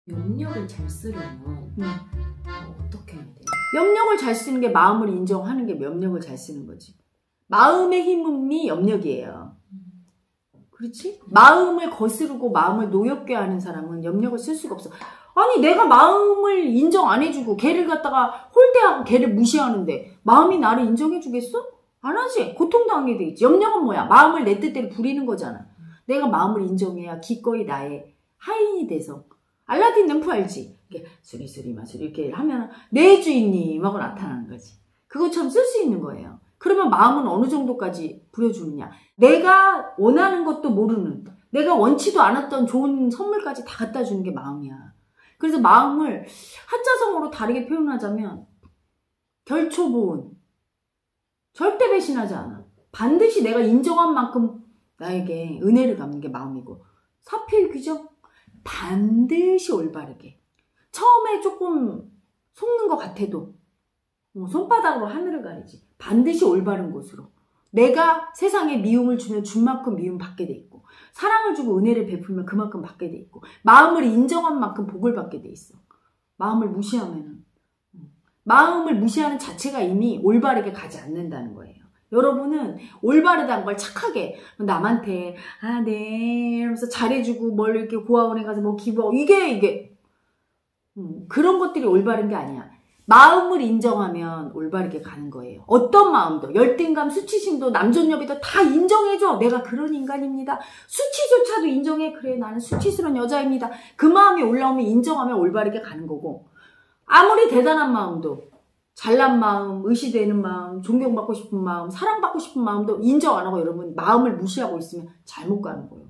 염력을 잘 쓰려면 어떻게 해야 돼요? 염력을 잘 쓰는 게 마음을 인정하는 게 염력을 잘 쓰는 거지. 마음의 힘이 염력이에요. 그렇지? 마음을 거스르고 마음을 노엽게 하는 사람은 염력을 쓸 수가 없어. 아니 내가 마음을 인정 안 해주고 걔를 갖다가 홀대하고 걔를 무시하는데 마음이 나를 인정해주겠어? 안 하지. 고통당하게 되겠지. 염력은 뭐야? 마음을 내 뜻대로 부리는 거잖아. 내가 마음을 인정해야 기꺼이 나의 하인이 돼서. 알라딘 램프 알지? 이렇게 수리수리 마수리 이렇게 하면 내 주인님하고 나타나는 거지. 그것처럼 쓸 수 있는 거예요. 그러면 마음은 어느 정도까지 부려주느냐. 내가 원하는 것도 모르는, 내가 원치도 않았던 좋은 선물까지 다 갖다 주는 게 마음이야. 그래서 마음을 한자성어로 다르게 표현하자면 결초보은, 절대 배신하지 않아. 반드시 내가 인정한 만큼 나에게 은혜를 갚는 게 마음이고, 사필귀정 반드시 올바르게. 처음에 조금 속는 것 같아도 손바닥으로 하늘을 가리지. 반드시 올바른 곳으로. 내가 세상에 미움을 주면 준 만큼 미움 받게 돼 있고, 사랑을 주고 은혜를 베풀면 그만큼 받게 돼 있고, 마음을 인정한 만큼 복을 받게 돼 있어. 마음을 무시하면은, 마음을 무시하는 자체가 이미 올바르게 가지 않는다는 거예요. 여러분은 올바르다는 걸 착하게 남한테 네 이러면서 잘해주고 뭘 이렇게 고아원에 가서 뭐 기부하고 이게 그런 것들이 올바른 게 아니야. 마음을 인정하면 올바르게 가는 거예요. 어떤 마음도, 열등감, 수치심도, 남존여비도 다 인정해줘. 내가 그런 인간입니다. 수치조차도 인정해. 그래 나는 수치스러운 여자입니다. 그 마음이 올라오면 인정하면 올바르게 가는 거고, 아무리 대단한 마음도, 잘난 마음, 의시되는 마음, 존경받고 싶은 마음, 사랑받고 싶은 마음도 인정 안 하고 여러분 마음을 무시하고 있으면 잘못 가는 거예요.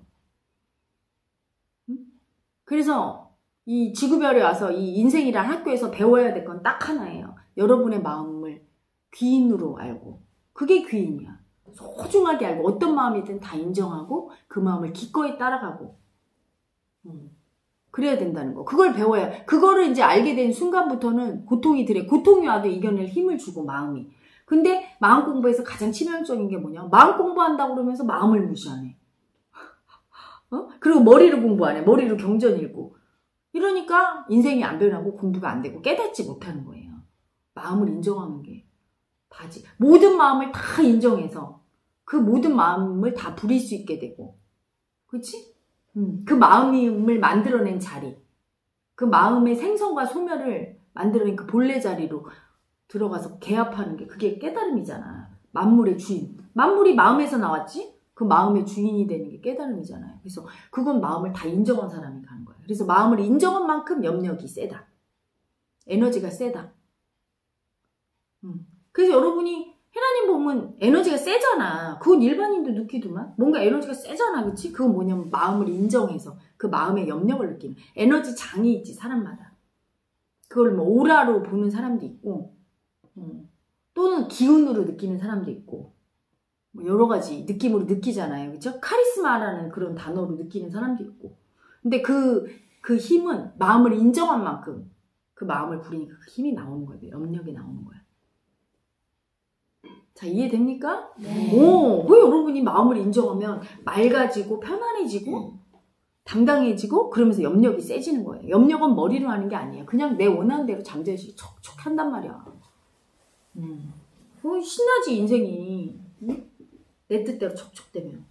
그래서 이 지구별에 와서 이 인생이란 학교에서 배워야 될 건 딱 하나예요. 여러분의 마음을 귀인으로 알고, 그게 귀인이야. 소중하게 알고 어떤 마음이든 다 인정하고 그 마음을 기꺼이 따라가고 그래야 된다는 거. 그걸 배워야, 그거를 이제 알게 된 순간부터는 고통이 와도 이겨낼 힘을 주고 마음이. 근데 마음 공부에서 가장 치명적인 게 뭐냐? 마음 공부한다고 그러면서 마음을 무시하네. 그리고 머리로 공부 안 해. 머리로 경전 읽고. 이러니까 인생이 안 변하고 공부가 안 되고 깨닫지 못하는 거예요. 마음을 인정하는 게 다지. 모든 마음을 다 인정해서 그 모든 마음을 다 부릴 수 있게 되고. 그치? 그 마음을 만들어낸 자리, 그 마음의 생성과 소멸을 만들어낸 그 본래 자리로 들어가서 개합하는 게 그게 깨달음이잖아. 만물의 주인. 만물이 마음에서 나왔지? 그 마음의 주인이 되는 게 깨달음이잖아요. 그래서 그건 마음을 다 인정한 사람이 가는 거예요. 그래서 마음을 인정한 만큼 염력이 세다. 에너지가 세다. 그래서 여러분이 헤라님 보면 에너지가 세잖아. 그건 일반인도 느끼더만. 뭔가 에너지가 세잖아. 그치? 그건 뭐냐면 마음을 인정해서 그 마음의 염력을 느끼는. 에너지 장이 있지, 사람마다. 그걸 뭐 오라로 보는 사람도 있고, 또는 기운으로 느끼는 사람도 있고, 뭐 여러 가지 느낌으로 느끼잖아요. 그쵸? 카리스마라는 그런 단어로 느끼는 사람도 있고. 근데 그 힘은 마음을 인정한 만큼 그 마음을 부리니까 그 힘이 나오는 거예요. 염력이 나오는 거야. 자, 이해됩니까? 네. 그 여러분이 마음을 인정하면 맑아지고 편안해지고 당당해지고 그러면서 염력이 세지는 거예요. 염력은 머리로 하는 게 아니에요. 그냥 내 원하는 대로 잠재시 척척 한단 말이야. 신나지 인생이. 내 뜻대로 척척 되면.